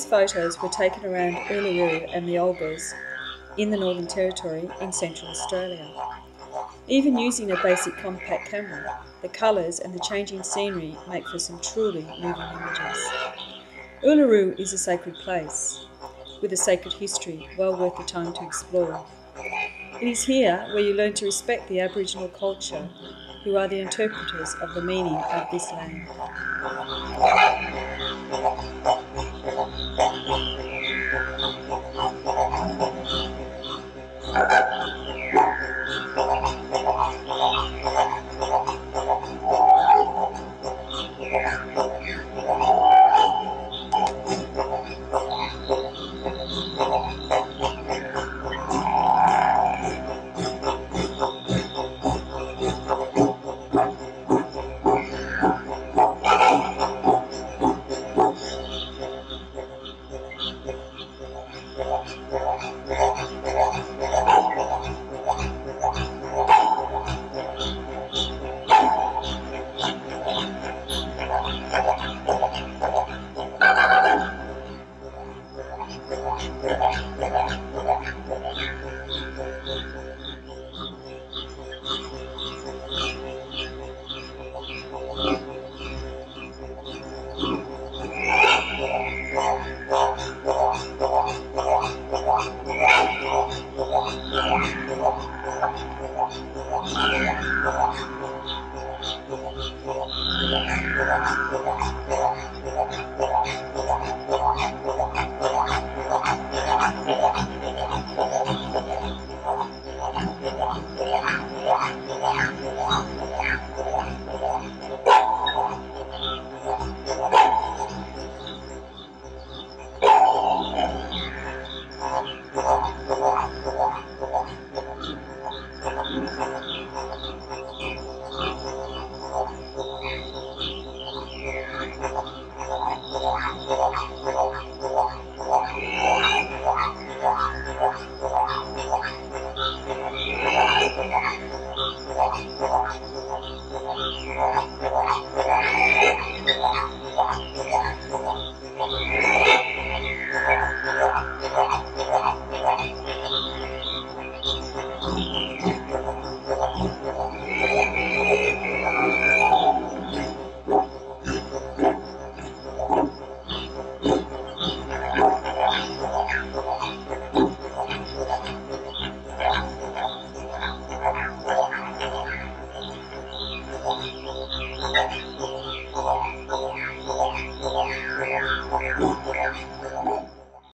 photos were taken around Uluru and the Olgas in the Northern Territory in Central Australia. Even using a basic compact camera, the colours and the changing scenery make for some truly moving images. Uluru is a sacred place, with a sacred history well worth the time to explore. It is here where you learn to respect the Aboriginal culture, who are the interpreters of the meaning of this land.